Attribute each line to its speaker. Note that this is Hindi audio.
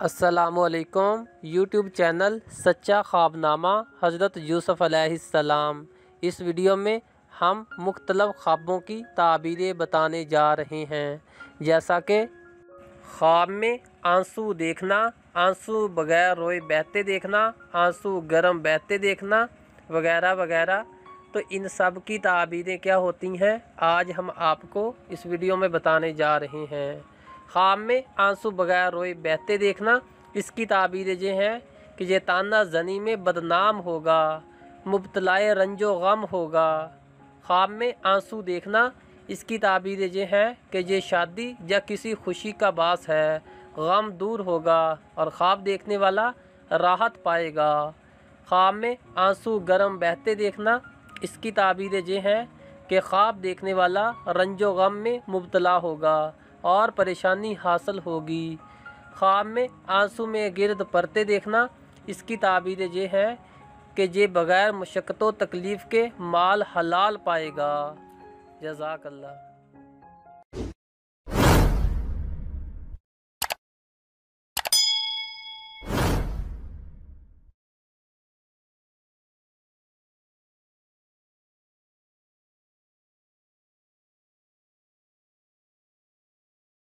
Speaker 1: अस्सलामुअलैकुम। यूट्यूब चैनल सच्चा ख्वाबनामा हज़रत यूसुफ़ अलैहिस्सलाम। इस वीडियो में हम मुख्तलिफ़ ख्वाबों की ताबीरें बताने जा रहे हैं, जैसा कि ख्वाब में आंसू देखना, आंसू बगैर रोए बहते देखना, आंसू गर्म बहते देखना वगैरह वगैरह। तो इन सब की ताबीरें क्या होती हैं, आज हम आपको इस वीडियो में बताने जा रहे हैं। ख्वाब में आंसू बगैर रोए बहते देखना, इसकी ताबीरें ये हैं कि ये ताना ज़नी में बदनाम होगा, मुब्तलाए रंजो गम होगा। ख्वाब में आंसू देखना, इसकी ताबीरें ये हैं कि ये शादी या किसी खुशी का बास है, गम दूर होगा और ख्वाब देखने वाला राहत पाएगा। ख्वाब में आंसू गर्म बहते देखना, इसकी ताबीरें ये हैं कि ख्वाब देखने वाला रंजो गम में मुब्तला होगा और परेशानी हासिल होगी। ख्वाब में आंसू में गिरद परते देखना, इसकी ताबीरें ये हैं कि ये बग़ैर मुशक्क़त व तकलीफ़ के माल हलाल पाएगा। जज़ाकल्लाह।